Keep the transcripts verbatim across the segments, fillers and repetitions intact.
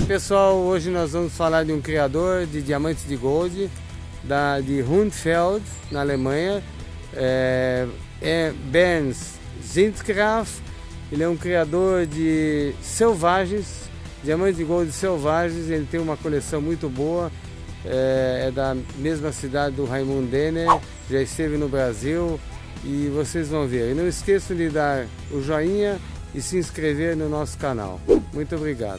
pessoal, hoje nós vamos falar de um criador de diamantes de gold da, de Hundfeld, na Alemanha. É, é Bernd Zintgraff. Ele é um criador de selvagens, diamantes de gold selvagens. Ele tem uma coleção muito boa, é, é da mesma cidade do Raimund Denner, já esteve no Brasil e vocês vão ver. E não esqueçam de dar o joinha e se inscrever no nosso canal. Muito obrigado.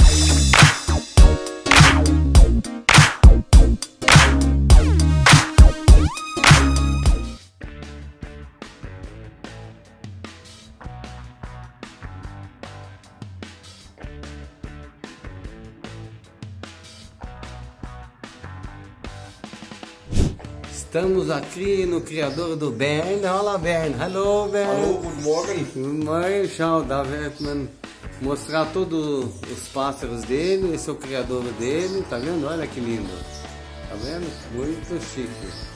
Estamos aqui no criador do Bernd. Olá, Bernd. Hallo, Bernd. Hallo, guten Morgen. Guten Morgen. Schau, da wird man mostrar todos os pássaros dele. Esse é o criador dele. Tá vendo? Olha que lindo. Tá vendo? Muito chique.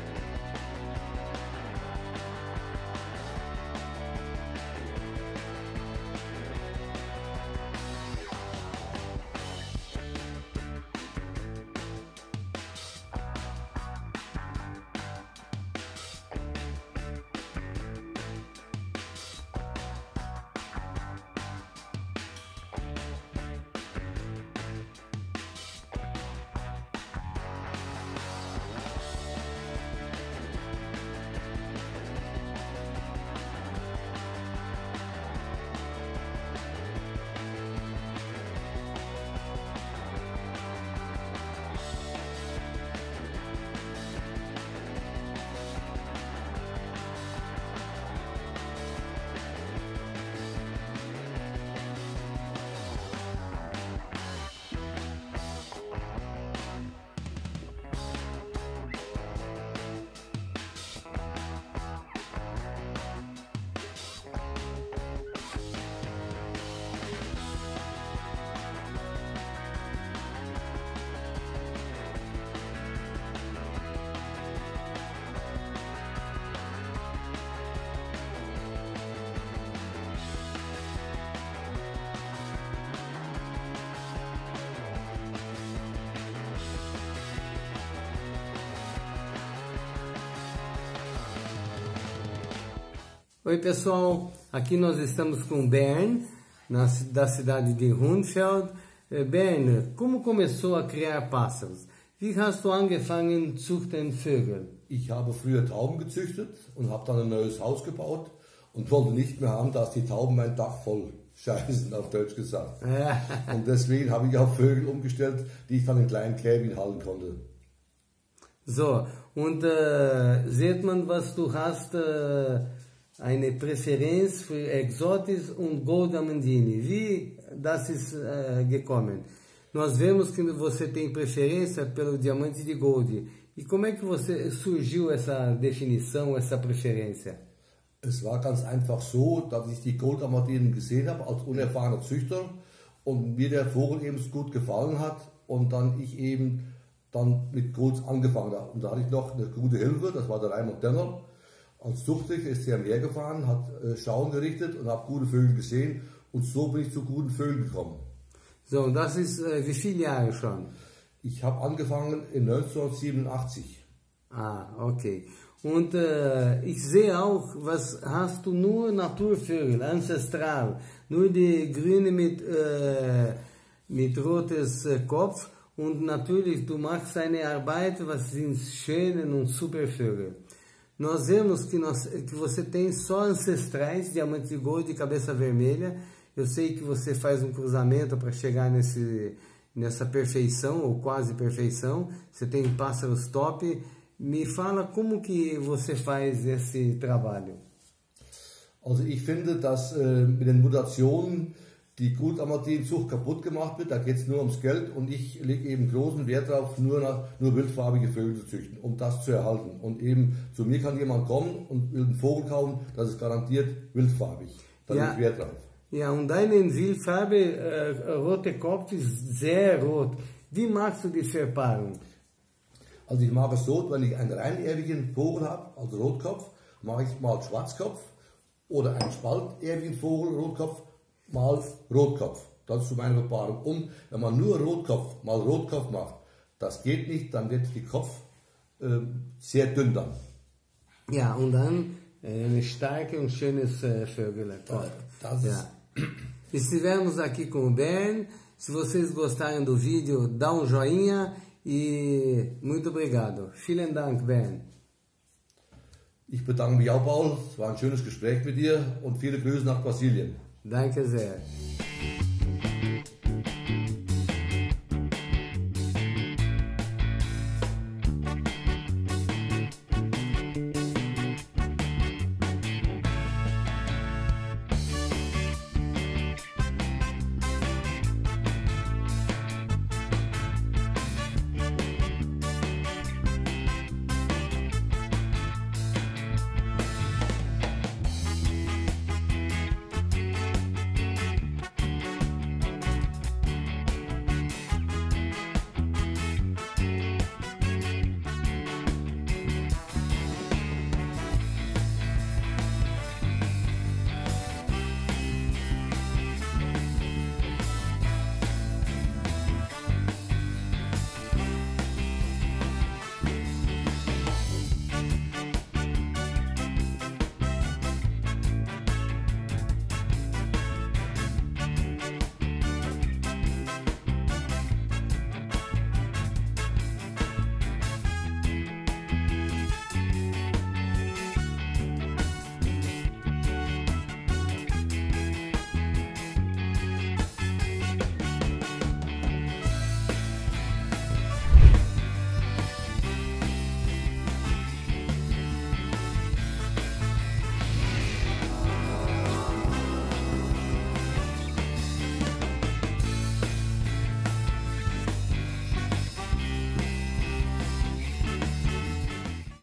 Oi pessoal, aqui nós estamos com Bernd, na, da cidade de Hundfeld. Bernd, como começou a criar pássaros? Wie hast du angefangen zu züchten Vögel? Ich habe früher Tauben gezüchtet und habe dann ein neues Haus gebaut und wollte nicht mehr haben, dass die Tauben mein Dach voll scheißen, auf Deutsch gesagt. Und deswegen habe ich auf Vögel umgestellt, die ich dann in kleinen Käfig halten konnte. So, und äh, sieht man, was du hast, äh, eine Präferenz für Exotis und Goldamandini. Wie das ist äh, gekommen? Nós vemos que você tem preferência pelo diamante de gold. E como é que você surgiu essa definição, essa preferência? Es war ganz einfach so, dass ich die Goldamadinen gesehen habe als unerfahrener Züchter und mir der Vogel eben so gut gefallen hat und dann ich eben dann mit Golds angefangen habe. Und da hatte ich noch eine gute Hilfe, das war der Raimund Denner. Als Zuchtrichter ist er am Meer gefahren, hat äh, Schauen gerichtet und habe gute Vögel gesehen und so bin ich zu guten Vögeln gekommen. So, und das ist äh, wie viele Jahre schon? Ich habe angefangen in neunzehnhundertsiebenundachtzig. Ah, okay. Und äh, ich sehe auch, was hast du nur Naturvögel, ancestral, nur die grüne mit, äh, mit rotes äh, Kopf und natürlich du machst eine Arbeit, was sind schöne und super Vögel. Nós vemos que, nós, que você tem só ancestrais, diamantes de gold de cabeça vermelha. Eu sei que você faz um cruzamento para chegar nesse, nessa perfeição, ou quase perfeição. Você tem pássaros top. Me fala como que você faz esse trabalho. Also ich finde, dass äh, mit den Mutationen die Goldamadin-Zucht kaputt gemacht wird, da geht es nur ums Geld und ich lege eben großen Wert darauf, nur, nach, nur wildfarbige Vögel zu züchten, um das zu erhalten. Und eben zu mir kann jemand kommen und will einen Vogel kaufen, das ist garantiert wildfarbig. Da ja, lege ich Wert drauf. Ja, und deine Wildfarbe, äh, rote Kopf ist sehr rot. Wie machst du die Verpaarung? Also ich mache es so, wenn ich einen reinerbigen Vogel habe, also Rotkopf, mache ich mal Schwarzkopf oder einen spalterbigen Vogel, Rotkopf, mal Rotkopf. Das ist so meine Erfahrung. Und wenn man nur Rotkopf, mal Rotkopf macht, das geht nicht, dann wird der Kopf äh, sehr dünn dann. Ja, und dann eine starke und schönes äh, Vögel. Das ist ja. Estivemos aqui com o Ben. Se vocês gostaram do vídeo, dá um joinha e muito obrigado. Vielen Dank, Ben. Ich bedanke mich auch, Paul. Es war ein schönes Gespräch mit dir und viele Grüße nach Brasilien. Danke sehr.